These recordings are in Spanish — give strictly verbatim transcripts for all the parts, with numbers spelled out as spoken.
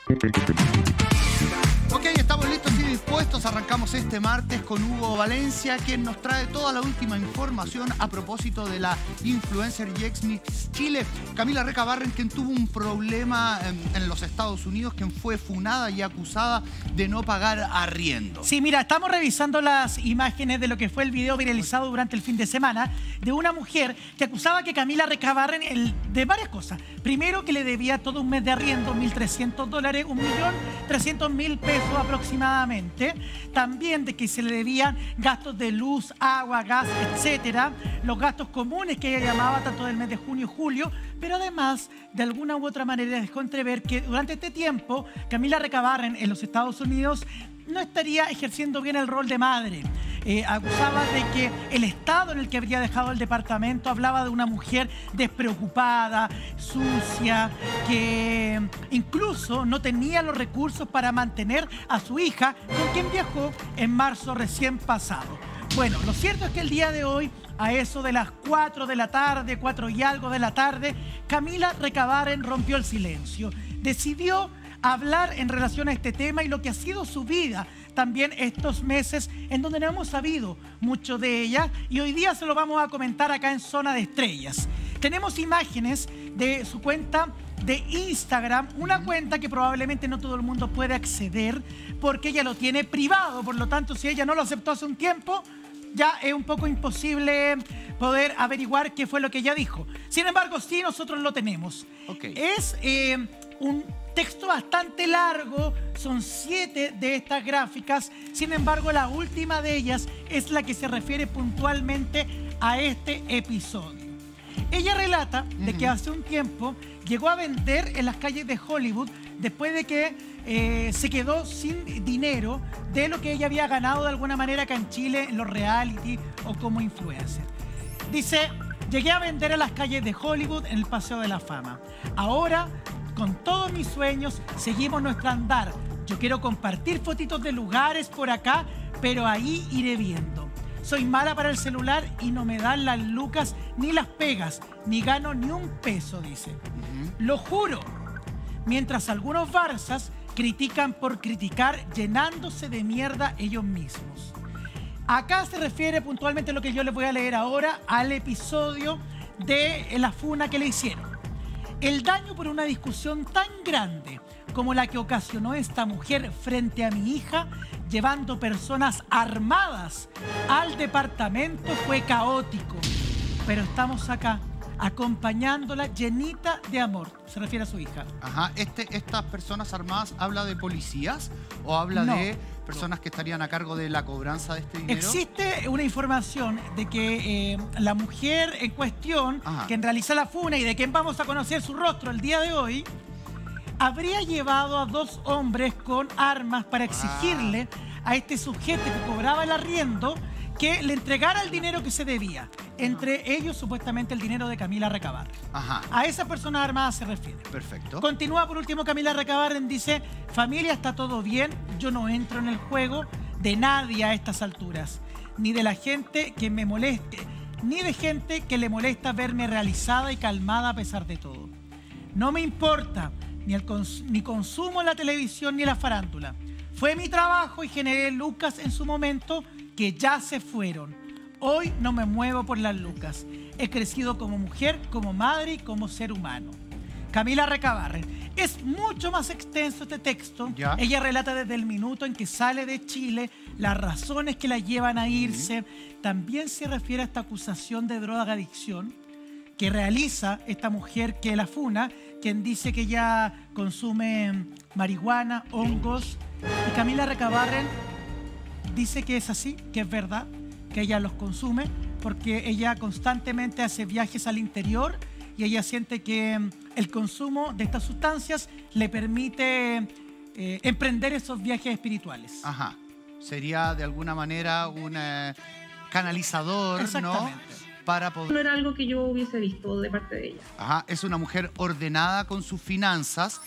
Ok, estamos listos y dispuestos. Arrancamos este martes con Hugo Valencia, quien nos trae toda la última información a propósito de la influencer y ex Miss Chile, Camila Recabarren, quien tuvo un problema en, en los Estados Unidos, quien fue funada y acusada de no pagar arriendo. Sí, mira, estamos revisando las imágenes de lo que fue el video viralizado durante el fin de semana de una mujer que acusaba que Camila Recabarren el, de varias cosas. Primero, que le debía todo un mes de arriendo, mil trescientos dólares, un millón trescientos mil pesos aproximadamente. También de que se le debían gastos de luz, agua, gas, etcétera. Los gastos comunes que ella llamaba tanto del mes de junio y julio. Pero además, de alguna u otra manera, dejó entrever que durante este tiempo, Camila Recabarren en los Estados Unidos no estaría ejerciendo bien el rol de madre. Eh, acusaba de que el estado en el que habría dejado el departamento, hablaba de una mujer despreocupada, sucia, que incluso no tenía los recursos para mantener a su hija, con quien viajó en marzo recién pasado. Bueno, lo cierto es que el día de hoy, a eso de las cuatro de la tarde, cuatro y algo de la tarde, Camila Recabarren rompió el silencio. Decidió hablar en relación a este tema y lo que ha sido su vida también estos meses en donde no hemos sabido mucho de ella, y hoy día se lo vamos a comentar acá en Zona de Estrellas. Tenemos imágenes de su cuenta de Instagram, una cuenta que probablemente no todo el mundo puede acceder porque ella lo tiene privado, por lo tanto si ella no lo aceptó hace un tiempo, ya es un poco imposible poder averiguar qué fue lo que ella dijo. Sin embargo, sí, nosotros lo tenemos. Okay. Es eh, un texto bastante largo, son siete de estas gráficas. Sin embargo, la última de ellas es la que se refiere puntualmente a este episodio. Ella relata de que hace un tiempo llegó a vender en las calles de Hollywood después de que eh, se quedó sin dinero de lo que ella había ganado de alguna manera acá en Chile en los reality o como influencer. Dice, llegué a vender en las calles de Hollywood en el Paseo de la Fama. Ahora, con todos mis sueños, seguimos nuestro andar. Yo quiero compartir fotitos de lugares por acá, pero ahí iré viendo. Soy mala para el celular y no me dan las lucas ni las pegas, ni gano ni un peso, dice. Uh-huh. Lo juro. Mientras algunos barzas critican por criticar, llenándose de mierda ellos mismos. Acá se refiere puntualmente a lo que yo les voy a leer ahora, al episodio de la funa que le hicieron. El daño por una discusión tan grande como la que ocasionó esta mujer frente a mi hija, llevando personas armadas al departamento, fue caótico. Pero estamos acá, acompañándola llenita de amor. Se refiere a su hija. Ajá. Este, ¿Estas personas armadas habla de policías o habla no. de personas que estarían a cargo de la cobranza de este dinero? Existe una información de que eh, la mujer en cuestión, Ajá. quien realiza la funa y de quien vamos a conocer su rostro el día de hoy, habría llevado a dos hombres con armas para exigirle ah. a este sujeto que cobraba el arriendo que le entregara el dinero que se debía. Entre ellos, supuestamente, el dinero de Camila Recabarren. Ajá. A esa persona armada se refiere. Perfecto. Continúa por último Camila Recabarren, dice, familia, está todo bien, yo no entro en el juego de nadie a estas alturas, ni de la gente que me moleste, ni de gente que le molesta verme realizada y calmada a pesar de todo. No me importa ni, el cons ni consumo la televisión ni la farándula. Fue mi trabajo y generé lucas en su momento que ya se fueron. Hoy no me muevo por las lucas. He crecido como mujer, como madre y como ser humano. Camila Recabarren. Es mucho más extenso este texto. ¿Ya? Ella relata desde el minuto en que sale de Chile, las razones que la llevan a irse. Uh-huh. También se refiere a esta acusación de drogadicción que realiza esta mujer que la funa, quien dice que ella consume marihuana, hongos. Y Camila Recabarren dice que es así, que es verdad, que ella los consume porque ella constantemente hace viajes al interior y ella siente que el consumo de estas sustancias le permite eh, emprender esos viajes espirituales. Ajá. Sería de alguna manera un eh, canalizador, ¿no? Para poder... No era algo que yo hubiese visto de parte de ella. Ajá. Es una mujer ordenada con sus finanzas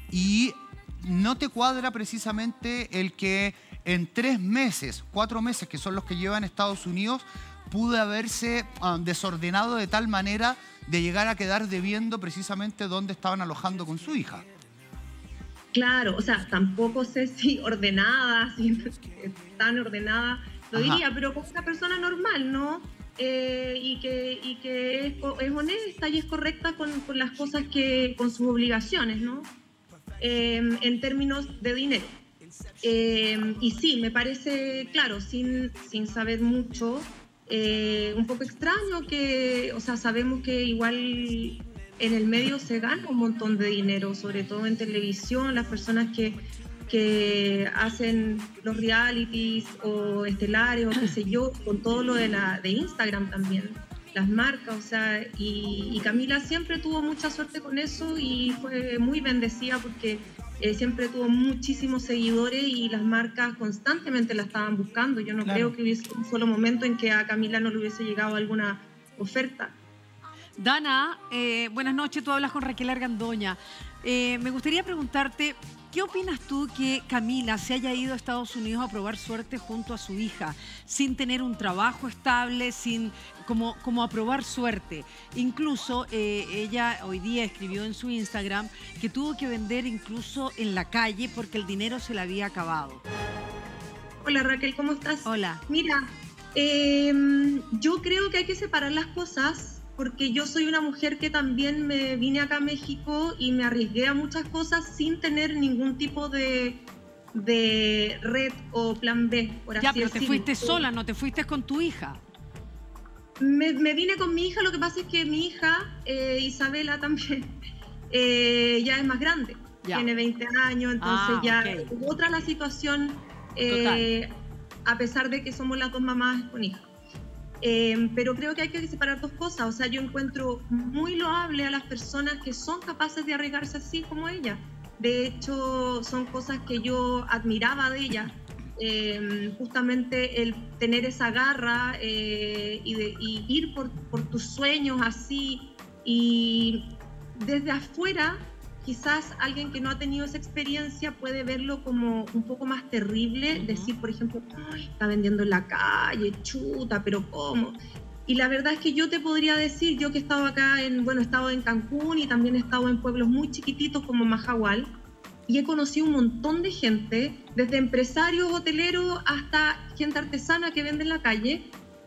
y no te cuadra precisamente el que en tres meses, cuatro meses, que son los que lleva en Estados Unidos, pudo haberse uh, desordenado de tal manera de llegar a quedar debiendo precisamente donde estaban alojando con su hija. Claro, o sea, tampoco sé si ordenada, si tan ordenada, lo Ajá. diría, pero como una persona normal, ¿no? Eh, y que, y que es, es honesta y es correcta con, con las cosas que, con sus obligaciones, ¿no? Eh, en términos de dinero. Eh, y sí, me parece, claro, sin, sin saber mucho, eh, un poco extraño que, o sea, sabemos que igual en el medio se gana un montón de dinero, sobre todo en televisión, las personas que, que hacen los realities o estelares o qué sé yo, con todo lo de, la, de Instagram también, las marcas, o sea, y, y Camila siempre tuvo mucha suerte con eso y fue muy bendecida porque eh, siempre tuvo muchísimos seguidores y las marcas constantemente la estaban buscando. Yo no Claro. creo que hubiese un solo momento en que a Camila no le hubiese llegado alguna oferta. Dana, eh, buenas noches, tú hablas con Raquel Argandoña. Eh, me gustaría preguntarte, ¿qué opinas tú que Camila se haya ido a Estados Unidos a probar suerte junto a su hija, sin tener un trabajo estable, sin como, como a probar suerte? Incluso eh, ella hoy día escribió en su Instagram que tuvo que vender incluso en la calle porque el dinero se le había acabado. Hola Raquel, ¿cómo estás? Hola. Mira, eh, yo creo que hay que separar las cosas porque yo soy una mujer que también me vine acá a México y me arriesgué a muchas cosas sin tener ningún tipo de, de red o plan B, por así Ya, pero te decirlo. fuiste sola, no te fuiste con tu hija. Me, me vine con mi hija, lo que pasa es que mi hija, eh, Isabela también, eh, ya es más grande, Ya. tiene veinte años, entonces Ah, ya ok. es otra la situación, eh, a pesar de que somos las dos mamás con hija. Eh, pero creo que hay que separar dos cosas, o sea, yo encuentro muy loable a las personas que son capaces de arriesgarse así como ella. De hecho, son cosas que yo admiraba de ella. Eh, justamente el tener esa garra eh, y, de, y ir por, por tus sueños así, y desde afuera quizás alguien que no ha tenido esa experiencia puede verlo como un poco más terrible, Uh-huh. decir por ejemplo, "Ay, está vendiendo en la calle, chuta, pero ¿cómo?". Y la verdad es que yo te podría decir, yo que he estado acá, en, bueno, he estado en Cancún y también he estado en pueblos muy chiquititos como Mahahual, y he conocido un montón de gente, desde empresarios, hoteleros, hasta gente artesana que vende en la calle.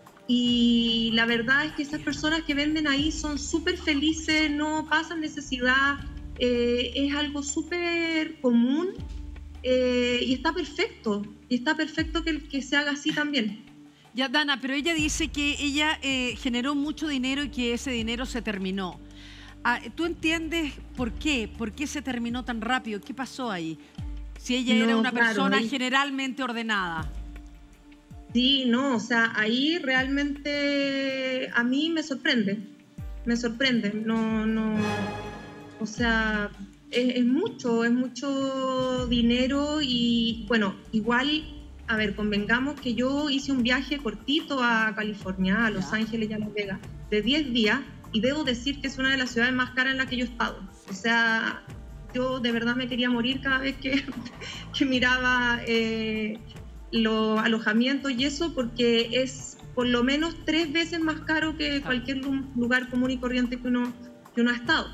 Y la verdad es que esas personas que venden ahí son súper felices, no pasan necesidad, eh, es algo súper común eh, y está perfecto. Y está perfecto que, que se haga así también. Ya, Dana, pero ella dice que ella eh, generó mucho dinero y que ese dinero se terminó. Ah, ¿tú entiendes por qué? ¿Por qué se terminó tan rápido? ¿Qué pasó ahí? Si ella No, era una claro, persona ahí- generalmente ordenada. Sí, no, o sea, ahí realmente a mí me sorprende, me sorprende, no, no, o sea, es, es mucho, es mucho dinero y bueno, igual, a ver, convengamos que yo hice un viaje cortito a California, a Los Ya. Ángeles y a Las Vegas, de diez días, y debo decir que es una de las ciudades más caras en las que yo he estado, o sea, yo de verdad me quería morir cada vez que, que miraba eh, los alojamientos y eso, porque es por lo menos tres veces más caro que cualquier lu- lugar común y corriente que uno, que uno ha estado.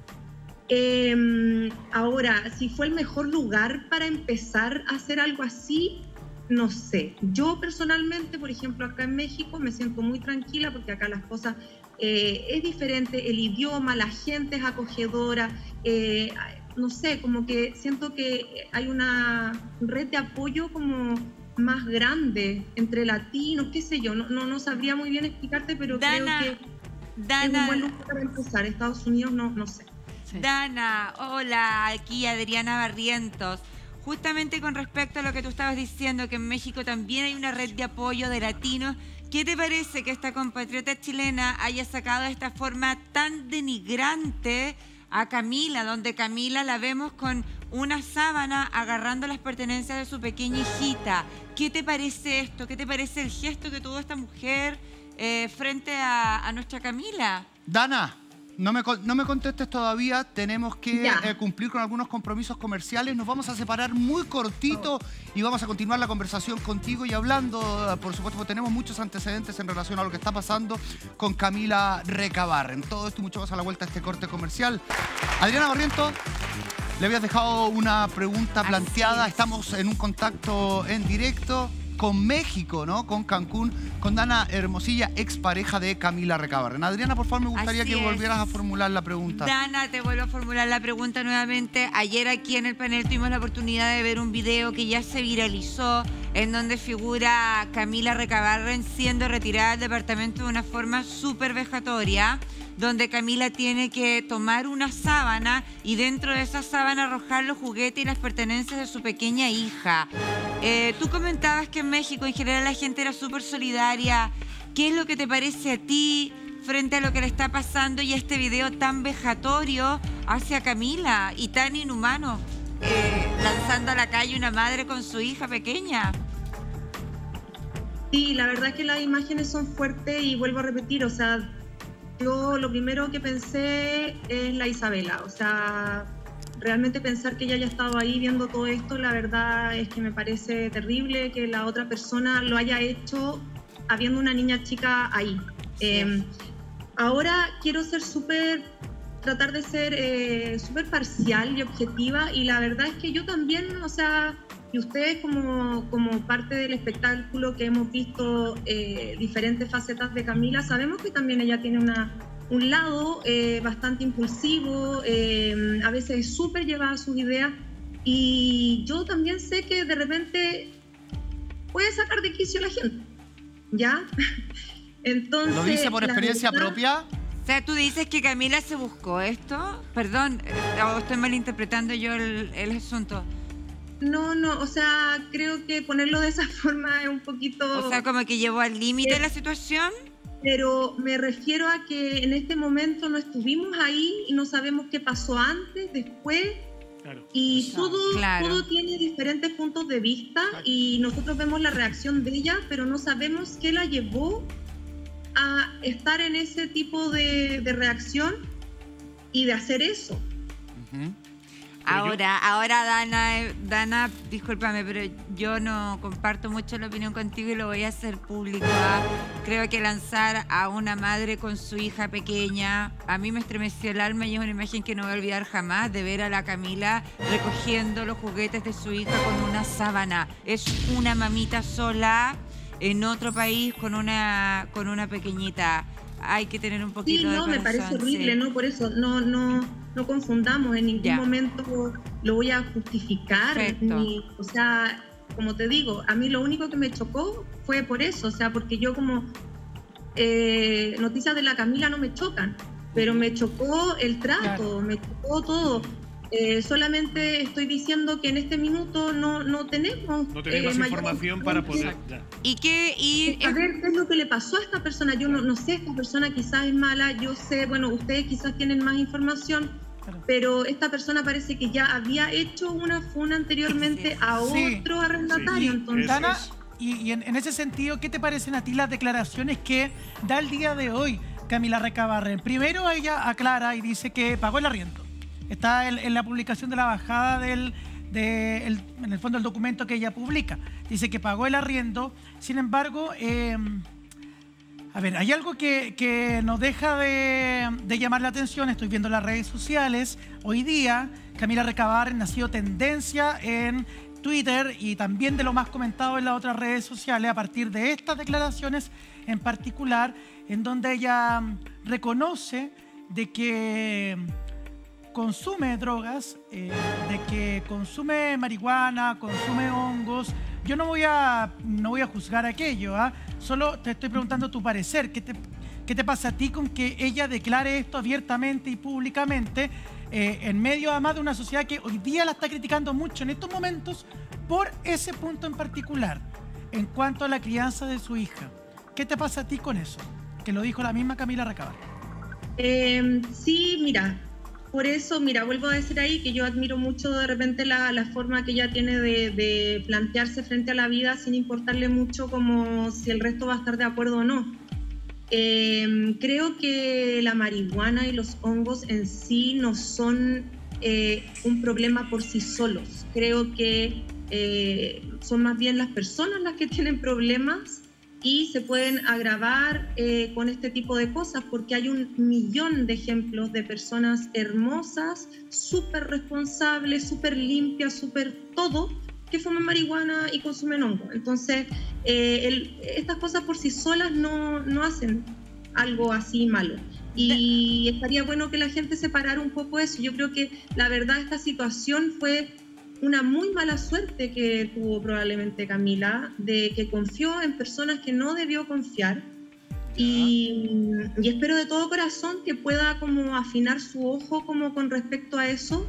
Eh, ahora, si fue el mejor lugar para empezar a hacer algo así, no sé. Yo personalmente, por ejemplo, acá en México me siento muy tranquila porque acá las cosas eh, es diferente, el idioma, la gente es acogedora, eh, no sé, como que siento que hay una red de apoyo como más grande entre latinos, qué sé yo, no, no, no sabría muy bien explicarte, pero Dana, creo que Dana, es un buen lugar para empezar. Estados Unidos no, no sé. Sí. Dana, hola, aquí Adriana Barrientos. Justamente con respecto a lo que tú estabas diciendo, que en México también hay una red de apoyo de latinos, ¿qué te parece que esta compatriota chilena haya sacado de esta forma tan denigrante a Camila, donde Camila la vemos con una sábana agarrando las pertenencias de su pequeña hijita? ¿Qué te parece esto? ¿Qué te parece el gesto que tuvo esta mujer eh, frente a, a nuestra Camila? Dana, no me, con- no me contestes todavía. Tenemos que Ya. eh, cumplir con algunos compromisos comerciales. Nos vamos a separar muy cortito y vamos a continuar la conversación contigo y hablando, eh, por supuesto, porque tenemos muchos antecedentes en relación a lo que está pasando con Camila Recabarren. Todo esto y mucho más a la vuelta a este corte comercial. Adriana Barrientos, le habías dejado una pregunta Así planteada. es. Estamos en un contacto en directo con México, ¿no? Con Cancún, con Dana Hermosilla, expareja de Camila Recabarren. Adriana, por favor, me gustaría Así que es. volvieras a formular la pregunta. Dana, te vuelvo a formular la pregunta nuevamente. Ayer aquí en el panel tuvimos la oportunidad de ver un video que ya se viralizó, en donde figura Camila Recabarren siendo retirada del departamento de una forma súper vejatoria, donde Camila tiene que tomar una sábana y dentro de esa sábana arrojar los juguetes y las pertenencias de su pequeña hija. Eh, tú comentabas que en México en general la gente era súper solidaria. ¿Qué es lo que te parece a ti frente a lo que le está pasando y este video tan vejatorio hacia Camila y tan inhumano, eh, lanzando a la calle una madre con su hija pequeña? Sí, la verdad es que las imágenes son fuertes y vuelvo a repetir, o sea, yo lo primero que pensé es la Isabela, o sea, realmente pensar que ella haya estado ahí viendo todo esto, la verdad es que me parece terrible que la otra persona lo haya hecho habiendo una niña chica ahí. Sí. Eh, ahora quiero ser súper, tratar de ser eh, súper parcial y objetiva y la verdad es que yo también, o sea, y ustedes como, como parte del espectáculo que hemos visto eh, diferentes facetas de Camila, sabemos que también ella tiene una, un lado eh, bastante impulsivo, eh, a veces es súper llevada a sus ideas y yo también sé que de repente puede sacar de quicio a la gente, ¿ya? Entonces, ¿Lo dice por la experiencia verdad, propia? O sea, tú dices que Camila se buscó esto. Perdón, eh, o estoy malinterpretando yo el, el asunto. No, no, o sea, creo que ponerlo de esa forma es un poquito... O sea, como que llevó al límite Eh, la situación. Pero me refiero a que en este momento no estuvimos ahí y no sabemos qué pasó antes, después, Claro. y todo, Claro. todo tiene diferentes puntos de vista y nosotros vemos la reacción de ella, pero no sabemos qué la llevó a estar en ese tipo de, de reacción y de hacer eso. Ujú. Ahora, ahora Dana, eh, Dana, discúlpame, pero yo no comparto mucho la opinión contigo y lo voy a hacer público. ¿ah? Creo que lanzar a una madre con su hija pequeña, a mí me estremeció el alma y es una imagen que no voy a olvidar jamás, de ver a la Camila recogiendo los juguetes de su hija con una sábana. Es una mamita sola en otro país con una, con una pequeñita. Hay que tener un Sí, poquito de no, me corazón, parece horrible, sí. ¿no? Por eso, no, no, no confundamos, en ningún Ya. momento lo voy a justificar. Perfecto. Ni, o sea, como te digo, a mí lo único que me chocó fue por eso, o sea, porque yo como eh, noticias de la Camila no me chocan, pero me chocó el trato, Claro. me chocó todo. Eh, solamente estoy diciendo que en este minuto no, no tenemos... No tenemos eh, mayor información para poder... información. ya. ¿Y qué? Y, A ver qué es lo que le pasó a esta persona. Yo no, no sé, esta persona quizás es mala, yo sé, bueno, ustedes quizás tienen más información, Claro. pero esta persona parece que ya había hecho una funa anteriormente a Sí. otro arrendatario. Sí. Entonces, Eso Dana, es. y, y en, en ese sentido, ¿qué te parecen a ti las declaraciones que da el día de hoy Camila Recabarren? Primero ella aclara y dice que pagó el arriendo. Está en, en la publicación de la bajada del, de el- en el fondo el documento que ella publica. Dice que pagó el arriendo. Sin embargo, eh, a ver, hay algo que, que nos deja de, de llamar la atención. Estoy viendo las redes sociales. Hoy día, Camila Recabarren ha sido tendencia en Twitter y también de lo más comentado en las otras redes sociales a partir de estas declaraciones en particular, en donde ella mm, reconoce de que consume drogas, eh, de que consume marihuana, consume hongos. Yo no voy a, no voy a juzgar aquello, ¿ah? Solo te estoy preguntando tu parecer. ¿Qué te, qué te pasa a ti con que ella declare esto abiertamente y públicamente eh, en medio además de una sociedad que hoy día la está criticando mucho en estos momentos por ese punto en particular, en cuanto a la crianza de su hija? ¿Qué te pasa a ti con eso? Que lo dijo la misma Camila Recabarren. eh, sí, mira, por eso, mira, vuelvo a decir ahí que yo admiro mucho de repente la, la forma que ella tiene de, de plantearse frente a la vida sin importarle mucho como si el resto va a estar de acuerdo o no. Eh, creo que la marihuana y los hongos en sí no son eh, un problema por sí solos. Creo que eh, son más bien las personas las que tienen problemas y se pueden agravar eh, con este tipo de cosas, porque hay un millón de ejemplos de personas hermosas, súper responsables, súper limpias, súper todo, que fuman marihuana y consumen hongo. Entonces, eh, el, estas cosas por sí solas no, no hacen algo así malo. Y estaría bueno que la gente separara un poco eso. Yo creo que la verdad esta situación fue una muy mala suerte que tuvo probablemente Camila, de que confió en personas que no debió confiar. Y, y espero de todo corazón que pueda como afinar su ojo como con respecto a eso,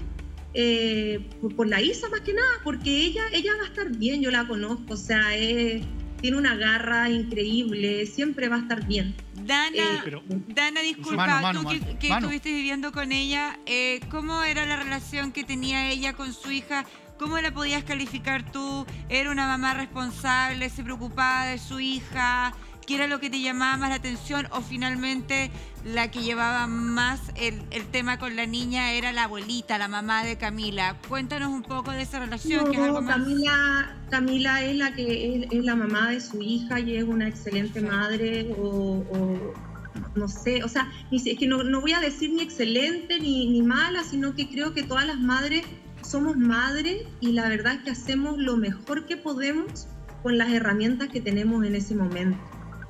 eh, por, por la Isa más que nada, porque ella, ella va a estar bien, yo la conozco, o sea, es, tiene una garra increíble, siempre va a estar bien. Dana, Eh, pero- Dana, disculpa, Mano, mano, tú que, mano. que Mano. estuviste viviendo con ella, eh, ¿cómo era la relación que tenía ella con su hija? ¿Cómo la podías calificar tú? ¿Era una mamá responsable, se preocupaba de su hija? ¿Qué era lo que te llamaba más la atención? ¿O finalmente la que llevaba más el, el tema con la niña era la abuelita, la mamá de Camila? Cuéntanos un poco de esa relación, No, que es algo más... Camila, Camila es la que es, es la mamá de su hija y es una excelente madre, o, o no sé, o sea, ni si- es que no, no voy a decir ni excelente ni, ni mala, sino que creo que todas las madres somos madres y la verdad es que hacemos lo mejor que podemos con las herramientas que tenemos en ese momento.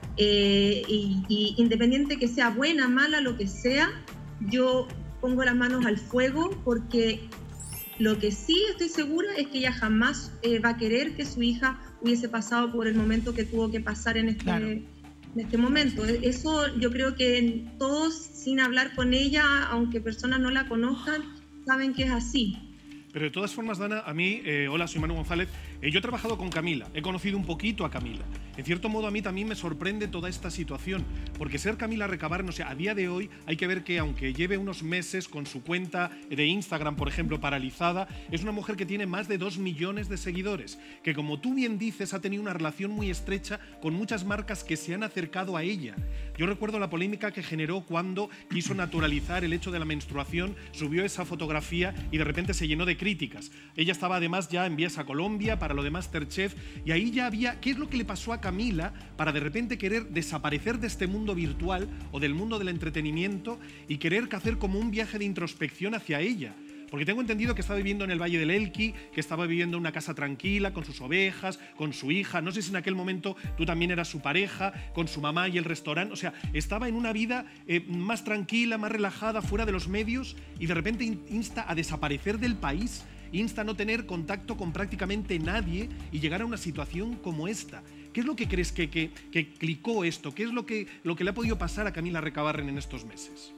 Eh, y, y independiente que sea buena, mala, lo que sea, yo pongo las manos al fuego, porque lo que sí estoy segura es que ella jamás eh, va a querer que su hija hubiese pasado por el momento que tuvo que pasar en este, Claro. en este momento. Eso yo creo que todos, sin hablar con ella, aunque personas no la conozcan, saben que es así. Pero de todas formas, Dana, a mí, eh, hola, soy Manu González, eh, yo he trabajado con Camila, he conocido un poquito a Camila. En cierto modo, a mí también me sorprende toda esta situación, porque ser Camila Recabarren, o sea, a día de hoy hay que ver que aunque lleve unos meses con su cuenta de Instagram, por ejemplo, paralizada, es una mujer que tiene más de dos millones de seguidores, que como tú bien dices, ha tenido una relación muy estrecha con muchas marcas que se han acercado a ella. Yo recuerdo la polémica que generó cuando quiso naturalizar el hecho de la menstruación, subió esa fotografía y de repente se llenó de críticas. Ella estaba además ya en vías a Colombia para lo de MasterChef y ahí ya había... ¿Qué es lo que le pasó a Camila para de repente querer desaparecer de este mundo virtual o del mundo del entretenimiento y querer hacer como un viaje de introspección hacia ella? Porque tengo entendido que estaba viviendo en el Valle del Elqui, que estaba viviendo en una casa tranquila, con sus ovejas, con su hija. No sé si en aquel momento tú también eras su pareja, con su mamá y el restaurante. O sea, estaba en una vida eh, más tranquila, más relajada, fuera de los medios, y de repente in- insta a desaparecer del país, insta a no tener contacto con prácticamente nadie y llegar a una situación como esta. ¿Qué es lo que crees que, que, que clicó esto? ¿Qué es lo que, lo que le ha podido pasar a Camila Recabarren en estos meses?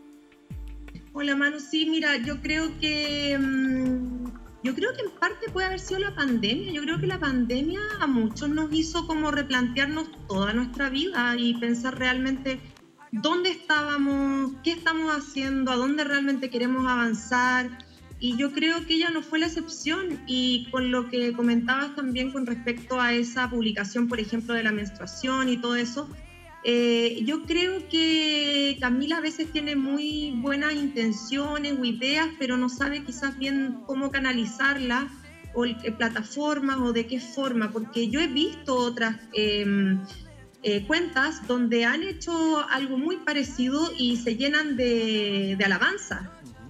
Hola Manu, sí, mira, yo creo que mmm, yo creo que en parte puede haber sido la pandemia. Yo creo que la pandemia a muchos nos hizo como replantearnos toda nuestra vida y pensar realmente dónde estábamos, qué estamos haciendo, a dónde realmente queremos avanzar. Y yo creo que ella no fue la excepción. Y con lo que comentabas también con respecto a esa publicación, por ejemplo, de la menstruación y todo eso, Eh, yo creo que Camila a veces tiene muy buenas intenciones o ideas, pero no sabe quizás bien cómo canalizarlas o el- qué plataformas o de qué forma, porque yo he visto otras eh, eh, cuentas donde han hecho algo muy parecido y se llenan de, de alabanza.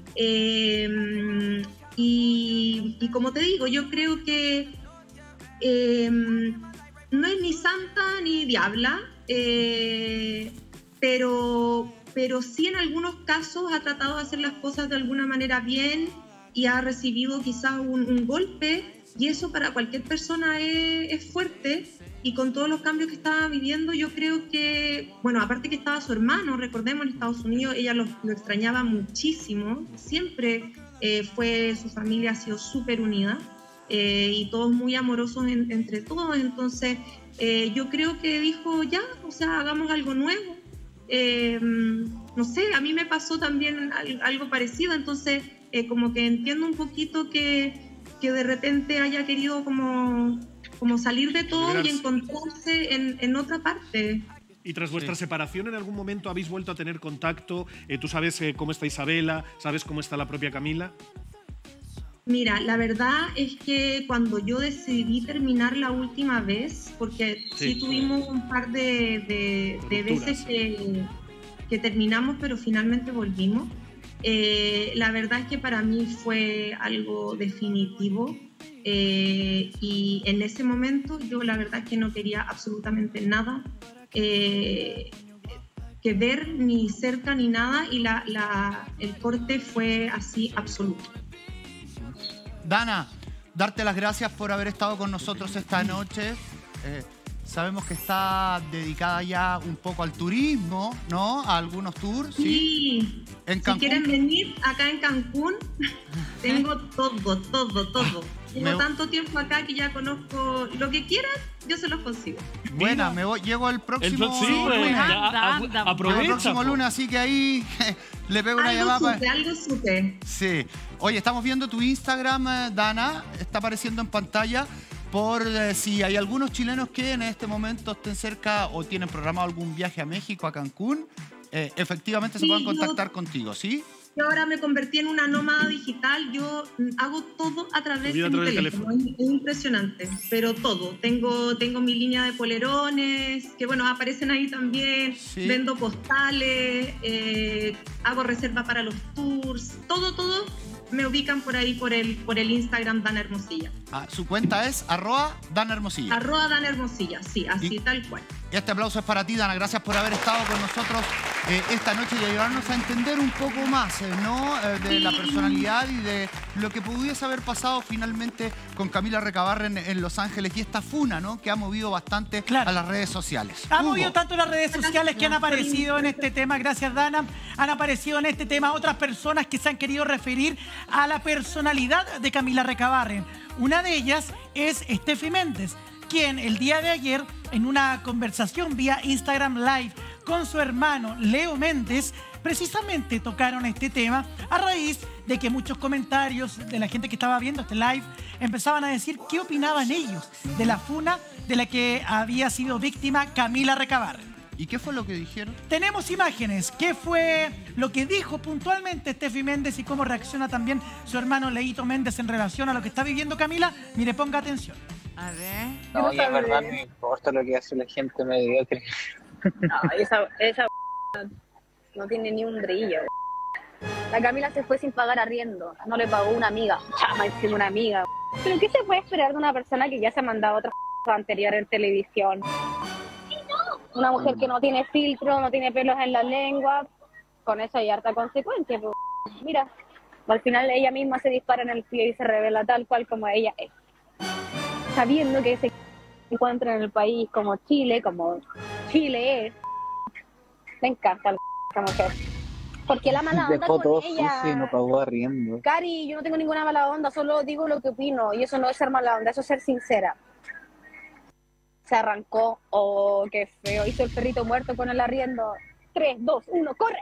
Eh, y, y como te digo, yo creo que eh, no es ni santa ni diabla, eh, pero, pero sí en algunos casos ha tratado de hacer las cosas de alguna manera bien y ha recibido quizás un, un golpe, y eso para cualquier persona es, es fuerte. Y con todos los cambios que estaba viviendo, yo creo que, bueno, aparte que estaba su hermano, recordemos, en Estados Unidos, ella lo, lo extrañaba muchísimo, siempre eh, fue, su familia ha sido súper unida. Eh, y todos muy amorosos en, entre todos, entonces eh, yo creo que dijo ya, o sea, hagamos algo nuevo. Eh, no sé, a mí me pasó también al, algo parecido, entonces eh, como que entiendo un poquito que, que de repente haya querido como, como salir de todo y encontrarse en, en otra parte. Y tras vuestra sí. separación, ¿en algún momento habéis vuelto a tener contacto? Eh, ¿Tú sabes eh, cómo está Isabela? ¿Sabes cómo está la propia Camila? Mira, la verdad es que cuando yo decidí terminar la última vez, porque sí, sí tuvimos un par de, de, de veces que, que terminamos, pero finalmente volvimos, eh, la verdad es que para mí fue algo definitivo. Eh, y en ese momento yo la verdad es que no quería absolutamente nada eh, que ver, ni cerca ni nada, y la, la, el corte fue así absoluto. Dana, darte las gracias por haber estado con nosotros esta noche. Eh, sabemos que está dedicada ya un poco al turismo, ¿no? A algunos tours, ¿sí? Sí. ¿En si Cancún? quieren venir acá en Cancún, tengo todo, todo, todo. Llevo Me... tanto tiempo acá que ya conozco lo que quieran, yo se los consigo. Buena, me voy, llego el próximo el, sí, lunes. ya, anda, anda, aprovecha. El próximo lunes, así que ahí le pego una algo llamada. Supe, algo supe. Sí. Oye, estamos viendo tu Instagram, Dana, está apareciendo en pantalla. Por eh, si hay algunos chilenos que en este momento estén cerca o tienen programado algún viaje a México, a Cancún, eh, efectivamente Sí, se pueden yo- contactar contigo, ¿sí? Yo ahora me convertí en una nómada digital, yo mm, hago todo a través Tu vida de a mi través del teléfono, es, es impresionante, pero todo. Tengo, tengo mi línea de polerones, que bueno, aparecen ahí también, Sí. vendo postales, eh, hago reserva para los tours, todo, todo me ubican por ahí por el, por el Instagram Dana Hermosilla. Ah, su cuenta es arroba Dana Hermosilla. Arroba Dana Hermosilla, sí, así Y- tal cual. Este aplauso es para ti, Dana. Gracias por haber estado con nosotros eh, esta noche y ayudarnos a entender un poco más, eh, ¿no? Eh, de la Sí. personalidad y de lo que pudiese haber pasado finalmente con Camila Recabarren en Los Ángeles y esta funa, ¿no? Que ha movido bastante Claro. a las redes sociales. Ha Hugo, movido tanto las redes sociales que han Gracias. aparecido en este tema, gracias Dana, han aparecido en este tema otras personas que se han querido referir a la personalidad de Camila Recabarren. Una de ellas es Steffi Méndez, quien el día de ayer, en una conversación vía Instagram Live con su hermano Leo Méndez, precisamente tocaron este tema a raíz de que muchos comentarios de la gente que estaba viendo este live empezaban a decir qué opinaban ellos de la funa de la que había sido víctima Camila Recabarren. ¿Y qué fue lo que dijeron? Tenemos imágenes. ¿Qué fue lo que dijo puntualmente Steffi Méndez y cómo reacciona también su hermano Leito Méndez en relación a lo que está viviendo Camila? Mire, ponga atención. A ver. No, y es verdad, no me importa lo que hace la gente mediocre. No, esa, esa no tiene ni un brillo. La Camila se fue sin pagar arriendo, no le pagó una amiga, chama, es una amiga. Pero ¿qué se puede esperar de una persona que ya se ha mandado otras cosas anteriores en televisión? Una mujer que no tiene filtro, no tiene pelos en la lengua, con eso hay harta consecuencia. Pues. Mira, al final ella misma se dispara en el pie y se revela tal cual como ella es. Sabiendo que se encuentra en el país como Chile, como Chile es, me encanta esta mujer. Porque la mala onda Dejó todo con ella... sucio y no pagó arriendo. Cari, yo no tengo ninguna mala onda, solo digo lo que opino y eso no es ser mala onda, eso es ser sincera. Se arrancó, oh, qué feo, hizo el perrito muerto con el arriendo. Tres, dos, uno, ¡corre!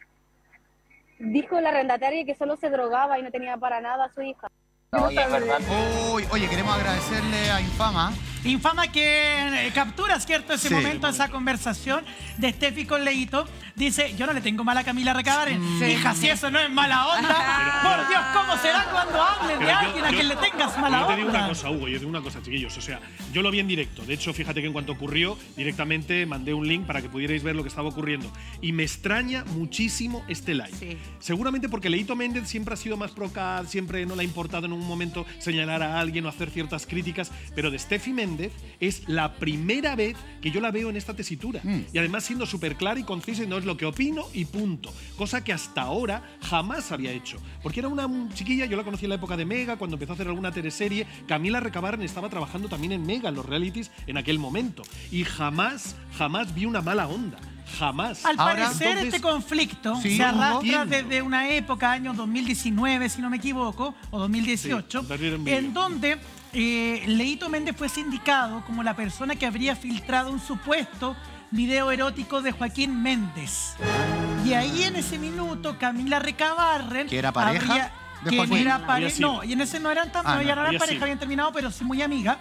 Dijo la arrendataria que solo se drogaba y no tenía para nada a su hija. No, y es verdad. Uy, oye, queremos agradecerle a Infama. Infama que eh, captura, ¿cierto? Ese Sí. momento, esa conversación de Steffi con Leito. Dice, yo no le tengo mala a Camila Recabarren. Hija, si eso no es mala onda. Por Dios, ¿cómo será cuando hables de Pero yo- alguien a yo- quien le tengas mala yo onda? te digo una cosa, Hugo, yo te digo una cosa, chiquillos. O sea, yo lo vi en directo. De hecho, fíjate que en cuanto ocurrió, directamente mandé un link para que pudierais ver lo que estaba ocurriendo. Y me extraña muchísimo este live. Sí. Seguramente porque Leito Méndez siempre ha sido más procad, siempre no le ha importado en un momento señalar a alguien o hacer ciertas críticas. Pero de Steffi Méndez es la primera vez que yo la veo en esta tesitura. Mm. Y además siendo súper clara y concisa y no es lo que opino y punto. Cosa que hasta ahora jamás había hecho. Porque era una chiquilla, yo la conocí en la época de Mega, cuando empezó a hacer alguna teleserie. Camila Recabarren estaba trabajando también en Mega, en los realities, en aquel momento. Y jamás, jamás vi una mala onda. Jamás. Al Ahora, parecer, entonces- este conflicto Sí, se no arrastra entiendo. desde una época, año dos mil diecinueve, si no me equivoco, o dos mil dieciocho, Sí, también en vídeo. en donde eh, Leito Méndez fue sindicado como la persona que habría filtrado un supuesto video erótico de Joaquín Méndez. Y ahí en ese minuto, Camila Recabarren... ¿Que era pareja habría- de que Joaquín? era Había pare- sido. No, y en ese no eran tan, Ah, no, ya no, no eran había pareja, sido. habían terminado, pero sí muy amiga.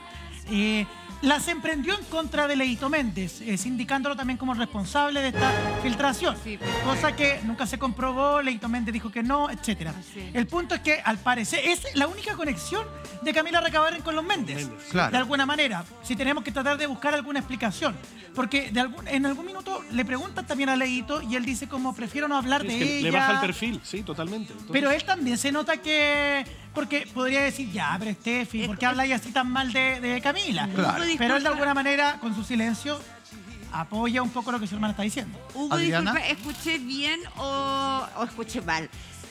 eh, las emprendió en contra de Leito Méndez, eh, indicándolo también como responsable de esta filtración, Sí, pero- cosa que nunca se comprobó, Leito Méndez dijo que no, etcétera. Sí. El punto es que, al parecer, es la única conexión de Camila Recabarren con los Méndez, Méndez. Claro. de alguna manera, si tenemos que tratar de buscar alguna explicación, porque de algún, en algún minuto le preguntan también a Leito y él dice como prefiero no hablar Es de que ella. le baja el perfil, sí, totalmente. Entonces, Pero él también se nota que... Porque podría decir, ya, pero Steffi, ¿por qué habláis así tan mal de, de Camila? Claro. Pero él de alguna manera, con su silencio, apoya un poco lo que su hermana está diciendo. Hugo, Adriana. disculpa, ¿escuché bien o, o escuché mal?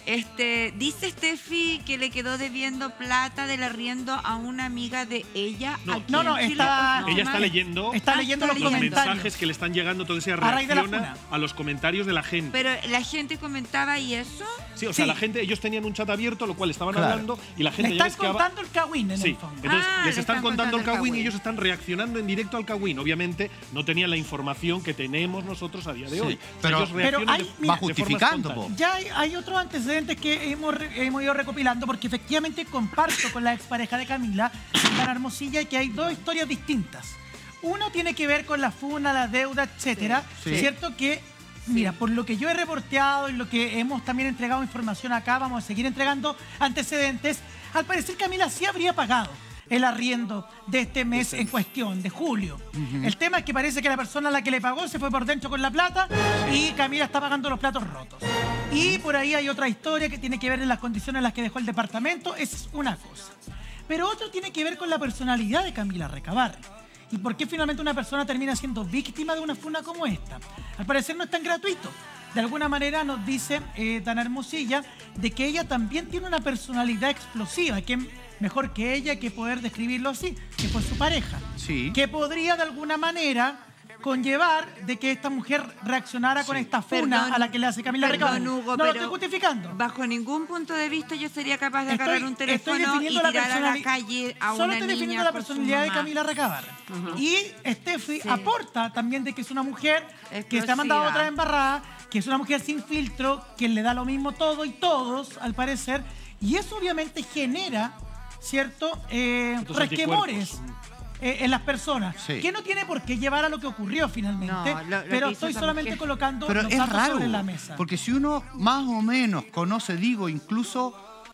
Este, dice Steffi que le quedó debiendo plata del arriendo a una amiga de ella. No. aquí No, no, en Chile. está- ella está mal. leyendo Está Ah, leyendo está los los leyendo. comentarios. mensajes que le están llegando, entonces ella A raíz de la reacciona funa. a los comentarios de la gente. Pero la gente comentaba y eso. Sí, o sea, Sí. la gente, ellos tenían un chat abierto, lo cual estaban Claro. hablando y la gente Le ya están ves que aba- contando el cagüín en Sí, el fondo. entonces Ah, les le están están contando el contando el cagüín y cagüín. ellos están reaccionando en directo al cagüín. Obviamente no tenían la información que tenemos nosotros a día de Sí, hoy. O sea, pero- ellos pero reaccionan hay- de- mira, Va de forma justificando, po. espontánea. Ya hay, hay otros antecedentes que hemos, re- hemos ido recopilando porque efectivamente comparto con la expareja de Camila, Ana Hermosilla, que hay dos historias distintas. Uno tiene que ver con la funa, la deuda, etcétera. Sí. Sí. Cierto que, mira, por lo que yo he reporteado y lo que hemos también entregado información acá, vamos a seguir entregando antecedentes. Al parecer Camila sí habría pagado el arriendo de este mes en cuestión, de julio. El tema es que parece que la persona a la que le pagó se fue por dentro con la plata y Camila está pagando los platos rotos. Y por ahí hay otra historia que tiene que ver en las condiciones en las que dejó el departamento. Esa es una cosa. Pero otro tiene que ver con la personalidad de Camila Recabarren. ¿Y por qué finalmente una persona termina siendo víctima de una funa como esta? Al parecer no es tan gratuito. De alguna manera nos dice eh, Dana Hermosilla de que ella también tiene una personalidad explosiva, que mejor que ella que poder describirlo así, que fue su pareja. Sí. Que podría de alguna manera conllevar de que esta mujer reaccionara con esta funa Perdón, a la que le hace Camila perdón, Recabarren. Hugo, no lo pero estoy justificando. Bajo ningún punto de vista yo sería capaz de Estoy- agarrar un estoy teléfono y definiendo la tirar a la personali- calle a Solo una estoy definiendo niña la por su personalidad de mamá. Camila Recabarren. Y Steffi Sí. aporta también de que es una mujer que Explosiva. está mandando otra embarrada, que es una mujer sin filtro, que le da lo mismo todo y todos, al parecer. Y eso obviamente genera, ¿cierto? Eh, Estos resquemores. anticuerpos. eh, en las personas, Sí. que no tiene por qué llevar a lo que ocurrió finalmente, No, lo- lo pero que hizo estoy esa solamente mujer. colocando Pero los es datos raro, sobre la mesa. porque si uno más o menos conoce, digo, incluso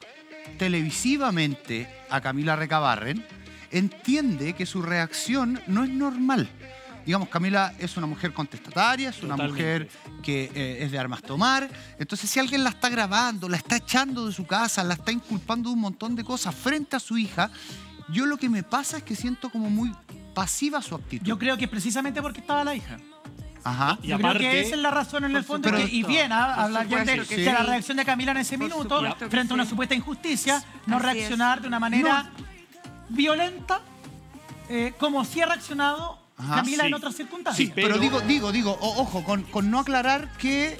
televisivamente a Camila Recabarren, entiende que su reacción no es normal. Digamos, Camila es una mujer contestataria, es una Totalmente. mujer que eh, es de armas tomar. Entonces, si alguien la está grabando, la está echando de su casa, la está inculpando de un montón de cosas frente a su hija, yo lo que me pasa es que siento como muy pasiva su actitud. Yo creo que precisamente porque estaba la hija. Ajá. Y Yo aparte- creo que esa es la razón en el Por fondo. supuesto. que- y bien, ¿ah? hablar bien de, supuesto que de la sí. reacción de Camila en ese Por minuto supuesto que frente a una sí. supuesta injusticia, no Así reaccionar es. de una manera violenta, eh, como sí ha reaccionado Ajá, Camila sí. en otras circunstancias. Sí, Pero, Pero- digo, digo, digo, o- ojo, con, con no aclarar que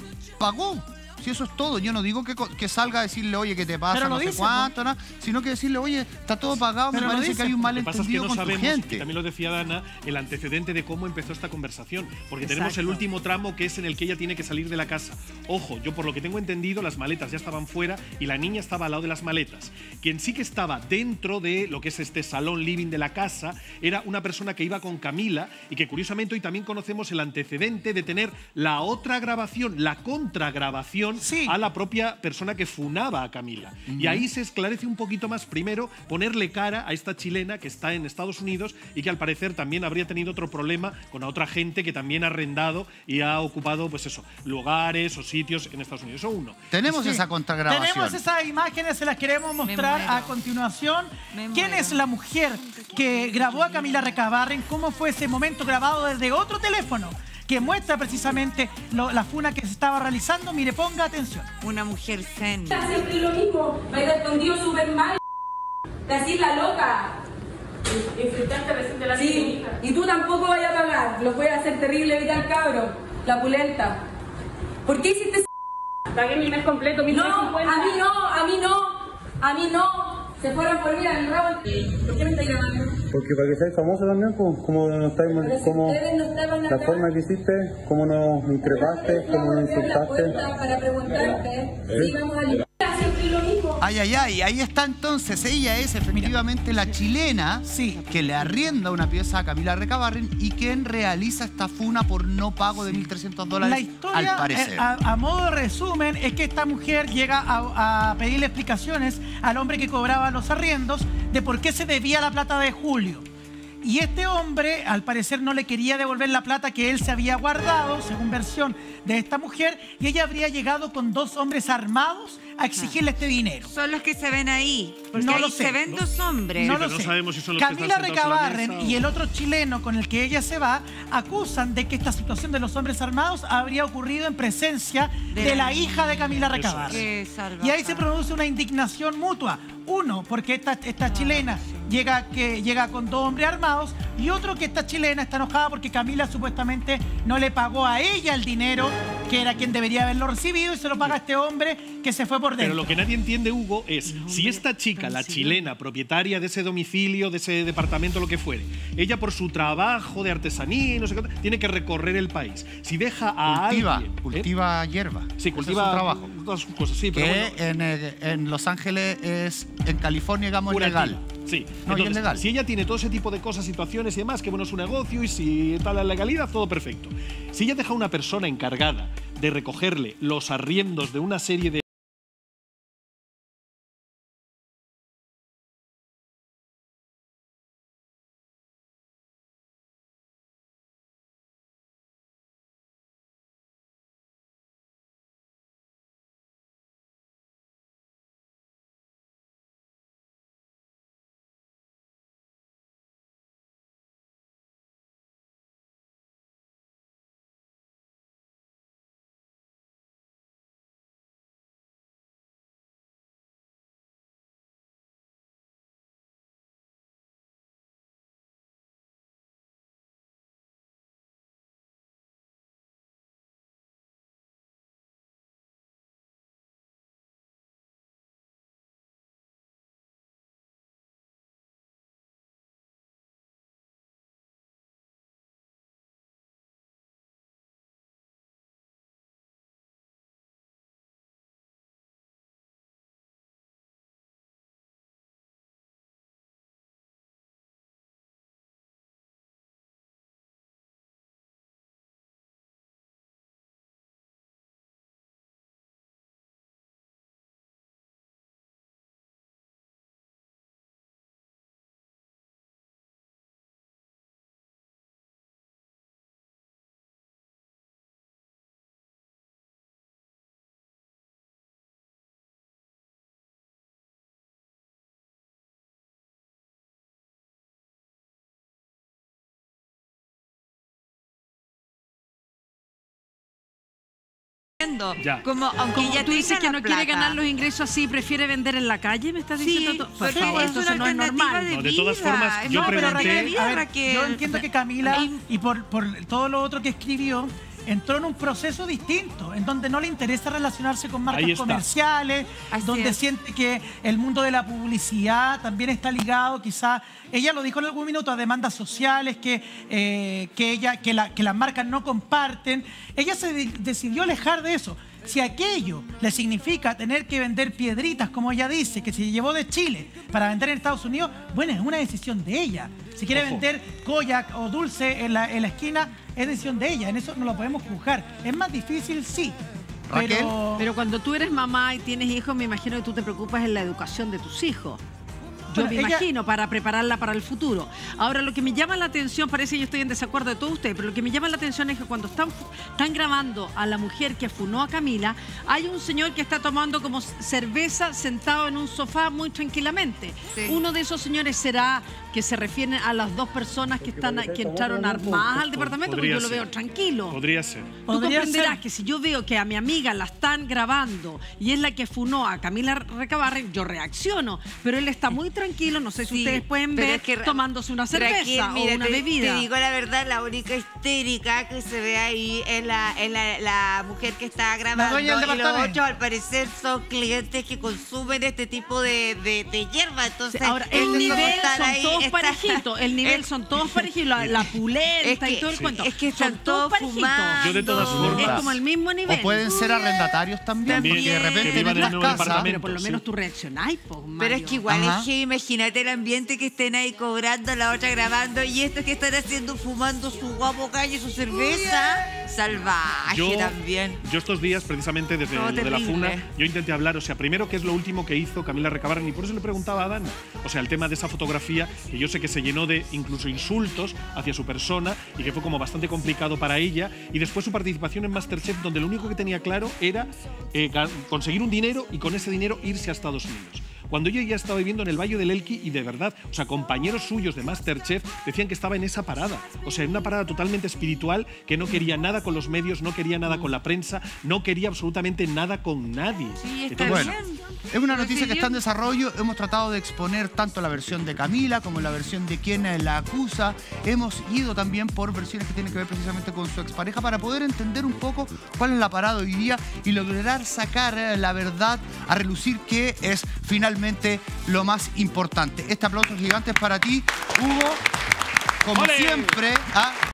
pagó. Si eso es todo, yo no digo que, co- que salga a decirle, oye, ¿qué te pasa? Pero lo No sé dice, cuánto, nada, sino que decirle, oye, está todo pagado, Pero me lo parece dice. que hay un Lo que pasa es que malentendido no con tu sabemos, y gente. también lo decía Dana, el antecedente de cómo empezó esta conversación. Porque tenemos el Exacto. último tramo que es en el que ella tiene que salir de la casa. Ojo, yo por lo que tengo entendido, las maletas ya estaban fuera y la niña estaba al lado de las maletas. Quien sí que estaba dentro de lo que es este salón living de la casa era una persona que iba con Camila y que curiosamente hoy también conocemos el antecedente de tener la otra grabación, la contragrabación Sí. a la propia persona que funaba a Camila. Y ahí se esclarece un poquito más, primero, ponerle cara a esta chilena que está en Estados Unidos y que al parecer también habría tenido otro problema con otra gente que también ha arrendado y ha ocupado, pues eso, lugares o sitios en Estados Unidos. Eso uno. Tenemos Sí. esa contragrabación. Tenemos esas imágenes, se las queremos mostrar muero. a continuación. Me ¿Quién muero. es la mujer que grabó a Camila Recabarren? ¿Cómo fue ese momento grabado desde otro teléfono? Que muestra precisamente lo- la funa que se estaba realizando. Mire, ponga atención. Una mujer zen. Siempre lo mismo, me ha respondido súper mal. Te hacís la loca. Insultaste recién de la Sí, y tú tampoco vayas a pagar. Lo voy a hacer terrible, vital cabro. La pulenta. ¿Por qué hiciste esa? Pagué mi mes completo, mil No, trescientos cincuenta. a mí no, a mí no, a mí no. Se fueron por mí al rabo. ¿Por qué me estáis grabando? Porque para que seas famoso también, pues, como nos estáis, Pero si como ustedes no estaban la acá, forma que hiciste, cómo nos increpaste, cómo nos la insultaste. puerta para preguntarte si íbamos a limpiar. Siempre lo mismo. Ay, ay, ay. Ahí está entonces. Ella es efectivamente la chilena Sí. que le arrienda una pieza a Camila Recabarren y quien realiza esta funa por no pago de mil trescientos dólares, La historia, al parecer. eh, a, a modo de resumen, es que esta mujer llega a, a pedirle explicaciones al hombre que cobraba los arriendos de por qué se debía la plata de Julio. Y este hombre, al parecer, no le quería devolver la plata que él se había guardado, según versión de esta mujer, y ella habría llegado con dos hombres armados a exigirle este dinero. Son los que se ven ahí. Porque No ahí lo sé. se ven dos hombres. No Sí, lo pero no sé. sabemos si son los que Camila están sentados en la Recabarren mesa y o- el otro chileno con el que ella se va acusan de que esta situación de los hombres armados habría ocurrido en presencia de, De la la hija de Camila Recabarren. Qué salvajada. Y ahí se produce una indignación mutua. Uno, porque esta, esta chilena llega, que, llega con dos hombres armados, y otro que esta chilena está enojada porque Camila supuestamente no le pagó a ella el dinero, que era quien debería haberlo recibido, y se lo paga a este hombre que se fue por dentro. Pero lo que nadie entiende, Hugo, es si esta chica, la chilena, propietaria de ese domicilio, de ese departamento, lo que fuere, ella por su trabajo de artesanía y no sé qué, tiene que recorrer el país. Si deja a Cultiva, alguien... ¿eh? cultiva hierba. Sí, Ese es cultiva su trabajo. todas sus cosas, sí, pero Que bueno, en, eh, en Los Ángeles es, en California, digamos, una legal. tía. Sí. No, y es Entonces, legal. si ella tiene todo ese tipo de cosas, situaciones y demás, que bueno, es un negocio y si está la legalidad, todo perfecto. Si ella deja a una persona encargada de recogerle los arriendos de una serie de Ya. Como, aunque Como ella tú dices tenga que la no quiere plata. ganar los ingresos así, prefiere vender en la calle, ¿me estás Sí, diciendo? tú? Por porque favor, es entonces una no es alternativa normal. de No, de todas vida. formas, Es yo una pregunté- alternativa de vida, A ver, Raquel. yo entiendo que Camila, Y- y por, por todo lo otro que escribió, entró en un proceso distinto, en donde no le interesa relacionarse con Ahí marcas está. comerciales, Así donde es. siente que el mundo de la publicidad también está ligado, quizá, ella lo dijo en algún minuto, a demandas sociales que, eh, que, ella, que, la- que las marcas no comparten. Ella se de- decidió alejar de eso. Si aquello le significa tener que vender piedritas, como ella dice, que se llevó de Chile para vender en Estados Unidos, bueno, es una decisión de ella. Si quiere Ojo. vender koyak o dulce en la, en la esquina, es decisión de ella. En eso no lo podemos juzgar. Es más difícil, sí. Raquel, Pero, Pero cuando tú eres mamá y tienes hijos, me imagino que tú te preocupas en la educación de tus hijos. Yo Bueno, me ella- imagino, para prepararla para el futuro. Ahora, lo que me llama la atención, parece que yo estoy en desacuerdo de todos ustedes, pero lo que me llama la atención es que cuando están, están grabando a la mujer que funó a Camila, hay un señor que está tomando como cerveza sentado en un sofá muy tranquilamente. Sí. Uno de esos señores será que se refieren a las dos personas que están que entraron armadas al departamento, porque Podría yo lo ser. veo tranquilo. Podría ser. Tú Podría comprenderás ser. que si yo veo que a mi amiga la están grabando y es la que funó a Camila Recabarren, yo reacciono. Pero él está muy tranquilo, no sé si Sí, ustedes pueden pero ver, es que Ra- tomándose una cerveza Raquel, o mira, una te, bebida. Te digo la verdad, la única histérica que se ve ahí es la, es la, la mujer que está grabando. dueña del Y los departamento. otros, al parecer, son clientes que consumen este tipo de, de, de hierba. Entonces, Ahora, el ellos nivel están son ahí todos todos está- parejitos. El nivel es- son todos parejitos. La, la pulenta Es que- y todo el sí. cuento. Es que son están todos parejitos. fumando. Yo de todas formas- Es como el mismo nivel. O pueden ser arrendatarios también, También. porque de repente Que vivan en en las un casas... departamento. Pero por lo menos sí. tú reaccionáis, po, Pero Mario. es que igual Ajá. es que imagínate el ambiente que estén ahí cobrando, la otra grabando y estos que están haciendo fumando su guapo calle, su cerveza. Salvaje Yo, también. yo estos días, precisamente desde No, lo de la terrible. funa, yo intenté hablar, o sea, primero qué es lo último que hizo Camila Recabarren, y por eso le preguntaba a Adán, o sea, el tema de esa fotografía, que yo sé que se llenó de incluso insultos hacia su persona y que fue como bastante complicado para ella, y después su participación en MasterChef, donde lo único que tenía claro era eh, ga- conseguir un dinero y con ese dinero irse a Estados Unidos. Cuando ella ya estaba viviendo en el Valle del Elqui y de verdad, o sea, compañeros suyos de MasterChef decían que estaba en esa parada. O sea, en una parada totalmente espiritual, que no quería nada con los medios, no quería nada con la prensa, no quería absolutamente nada con nadie. Sí, está Entonces, bien. Es una noticia que bien. está en desarrollo. Hemos tratado de exponer tanto la versión de Camila como la versión de quien eh, la acusa. Hemos ido también por versiones que tienen que ver precisamente con su expareja para poder entender un poco cuál es la parada hoy día y lograr sacar eh, la verdad a relucir, que es finalmente lo más importante. Este aplauso gigante es para ti, Hugo. Como ¡Ole! siempre, ¿ah?